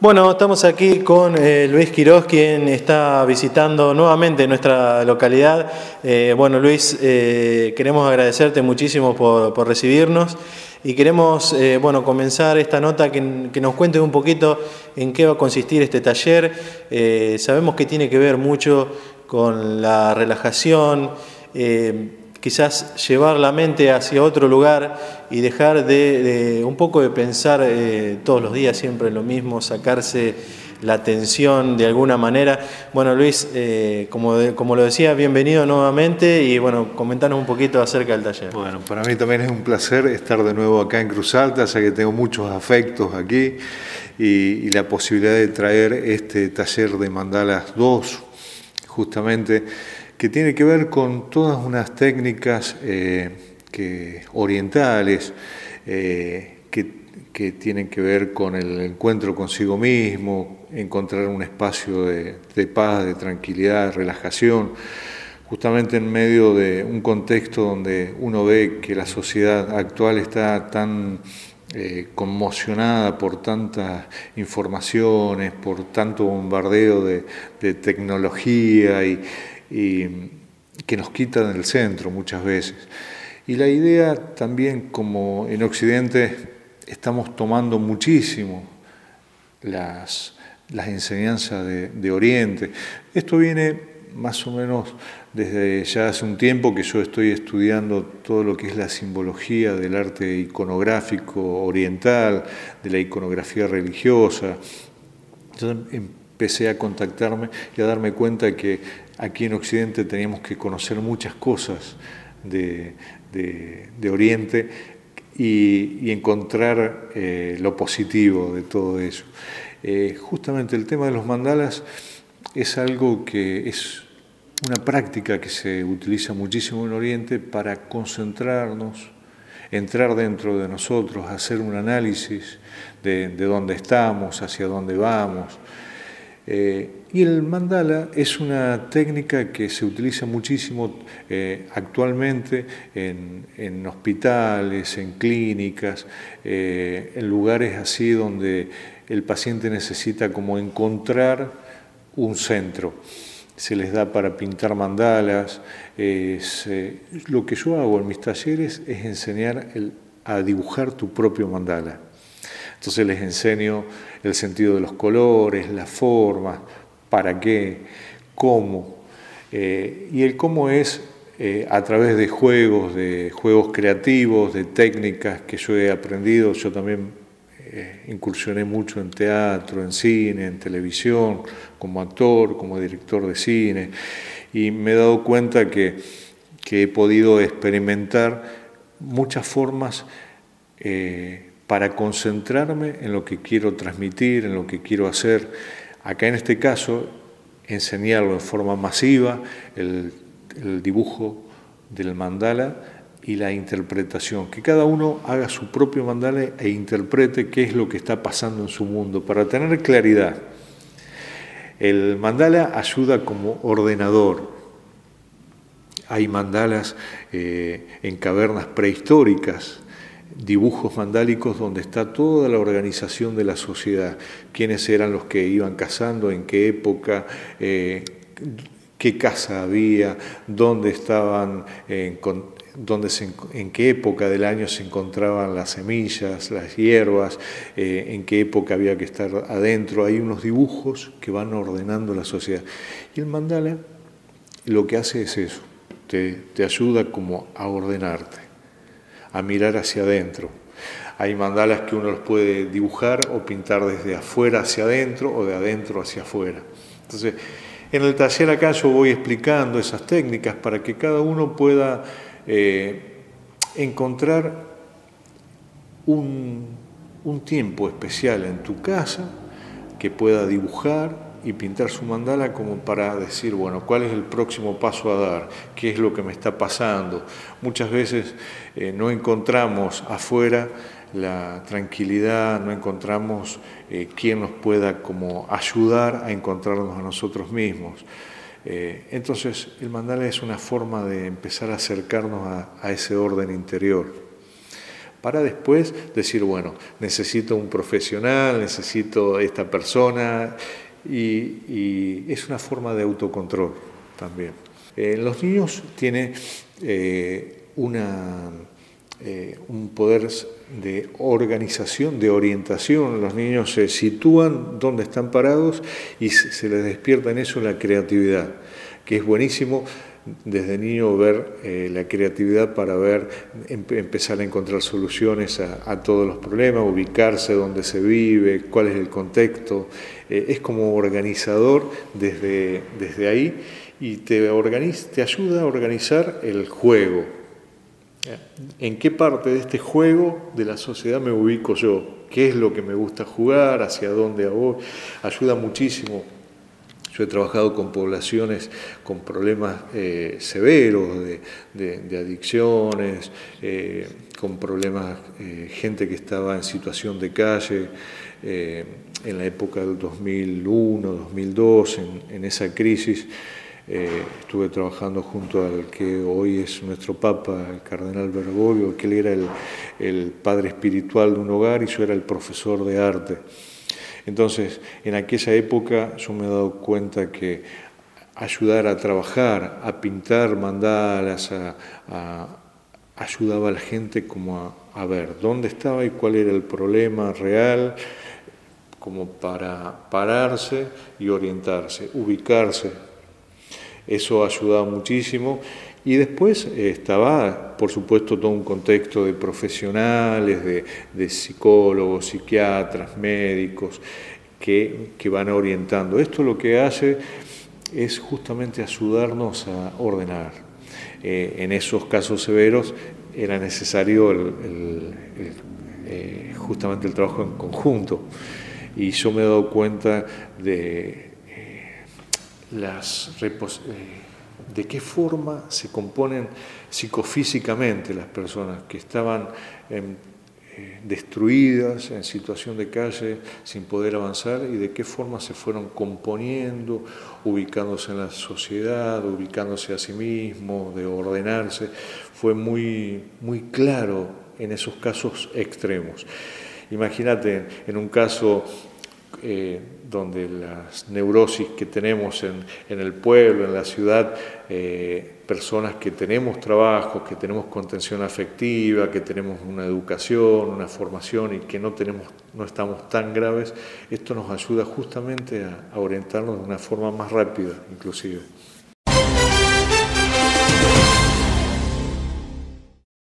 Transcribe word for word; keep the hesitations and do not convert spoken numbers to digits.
Bueno, estamos aquí con eh, Luis Quiroz, quien está visitando nuevamente nuestra localidad. Eh, bueno, Luis, eh, queremos agradecerte muchísimo por, por recibirnos y queremos eh, bueno, comenzar esta nota que, que nos cuentes un poquito en qué va a consistir este taller. Eh, sabemos que tiene que ver mucho con la relajación, eh, quizás llevar la mente hacia otro lugar y dejar de, de un poco de pensar eh, todos los días siempre lo mismo, sacarse la tensión de alguna manera. Bueno, Luis, eh, como, de, como lo decía, bienvenido nuevamente y bueno, comentanos un poquito acerca del taller. Bueno, para mí también es un placer estar de nuevo acá en Cruz Alta, ya que tengo muchos afectos aquí y, y la posibilidad de traer este taller de Mandalas dos, justamente, que tiene que ver con todas unas técnicas eh, que, orientales eh, que, que tienen que ver con el encuentro consigo mismo, encontrar un espacio de, de paz, de tranquilidad, de relajación, justamente en medio de un contexto donde uno ve que la sociedad actual está tan eh, conmocionada por tantas informaciones, por tanto bombardeo de, de tecnología y y que nos quitan el centro muchas veces. Y la idea también, como en Occidente estamos tomando muchísimo las, las enseñanzas de, de Oriente. Esto viene más o menos desde ya hace un tiempo que yo estoy estudiando todo lo que es la simbología del arte iconográfico oriental, de la iconografía religiosa. Entonces empecé a contactarme y a darme cuenta que aquí en Occidente teníamos que conocer muchas cosas de, de, de Oriente y, y encontrar eh, lo positivo de todo eso. Eh, justamente el tema de los mandalas es algo que es una práctica que se utiliza muchísimo en Oriente para concentrarnos, entrar dentro de nosotros, hacer un análisis de, de dónde estamos, hacia dónde vamos. Eh, y el mandala es una técnica que se utiliza muchísimo eh, actualmente en, en hospitales, en clínicas, eh, en lugares así donde el paciente necesita como encontrar un centro. Se les da para pintar mandalas. Es, eh, lo que yo hago en mis talleres es enseñar el, a dibujar tu propio mandala. Entonces les enseño el sentido de los colores, las formas, para qué, cómo. Eh, y el cómo es eh, a través de juegos, de juegos creativos, de técnicas que yo he aprendido. Yo también eh, incursioné mucho en teatro, en cine, en televisión, como actor, como director de cine. Y me he dado cuenta que, que he podido experimentar muchas formas eh, para concentrarme en lo que quiero transmitir, en lo que quiero hacer. Acá en este caso, enseñarlo en forma masiva, el, el dibujo del mandala y la interpretación. Que cada uno haga su propio mandala e interprete qué es lo que está pasando en su mundo, para tener claridad. El mandala ayuda como ordenador. Hay mandalas eh, en cavernas prehistóricas, dibujos mandálicos donde está toda la organización de la sociedad, quiénes eran los que iban cazando, en qué época, eh, qué casa había, dónde estaban, eh, con, dónde se, en qué época del año se encontraban las semillas, las hierbas, eh, en qué época había que estar adentro. Hay unos dibujos que van ordenando la sociedad. Y el mandala lo que hace es eso, te, te ayuda como a ordenarte, a mirar hacia adentro. Hay mandalas que uno los puede dibujar o pintar desde afuera hacia adentro o de adentro hacia afuera. Entonces, en el taller acá yo voy explicando esas técnicas para que cada uno pueda eh, encontrar un, un tiempo especial en tu casa que pueda dibujar y pintar su mandala como para decir, bueno, ¿cuál es el próximo paso a dar? ¿Qué es lo que me está pasando? Muchas veces eh, no encontramos afuera la tranquilidad, no encontramos eh, quién nos pueda como ayudar a encontrarnos a nosotros mismos. Eh, entonces, el mandala es una forma de empezar a acercarnos a, a ese orden interior. para después decir, bueno, necesito un profesional, necesito esta persona, y, y es una forma de autocontrol también. Eh, los niños tienen eh, una, eh, un poder de organización, de orientación. Los niños se sitúan donde están parados y se, se les despierta en eso la creatividad, que es buenísimo desde niño ver eh, la creatividad para ver, em, empezar a encontrar soluciones a, a todos los problemas, ubicarse donde se vive, cuál es el contexto. Eh, es como organizador desde, desde ahí y te, organiza, te ayuda a organizar el juego. ¿En qué parte de este juego de la sociedad me ubico yo? ¿Qué es lo que me gusta jugar? ¿Hacia dónde voy? Ayuda muchísimo. Yo he trabajado con poblaciones con problemas eh, severos de, de, de adicciones, eh, con problemas, eh, gente que estaba en situación de calle, eh, en la época del dos mil uno, dos mil dos, en, en esa crisis. Eh, estuve trabajando junto al que hoy es nuestro Papa, el Cardenal Bergoglio, que él era el, el padre espiritual de un hogar y yo era el profesor de arte. Entonces, en aquella época yo me he dado cuenta que ayudar a trabajar, a pintar mandalas, a, a, ayudaba a la gente como a, a ver dónde estaba y cuál era el problema real, como para pararse y orientarse, ubicarse. Eso ayudaba muchísimo. Y después estaba, por supuesto, todo un contexto de profesionales, de, de psicólogos, psiquiatras, médicos, que, que van orientando. Esto lo que hace es justamente ayudarnos a ordenar. Eh, en esos casos severos era necesario el, el, el, eh, justamente el trabajo en conjunto. Y yo me he dado cuenta de eh, las repos eh, de qué forma se componen psicofísicamente las personas que estaban eh, eh, destruidas, en situación de calle, sin poder avanzar, y de qué forma se fueron componiendo, ubicándose en la sociedad, ubicándose a sí mismos, de ordenarse. Fue muy, muy claro en esos casos extremos. Imagínate, en un caso eh, donde las neurosis que tenemos en, en el pueblo, en la ciudad, eh, personas que tenemos trabajo, que tenemos contención afectiva, que tenemos una educación, una formación y que no, tenemos, no estamos tan graves, esto nos ayuda justamente a, a orientarnos de una forma más rápida, inclusive.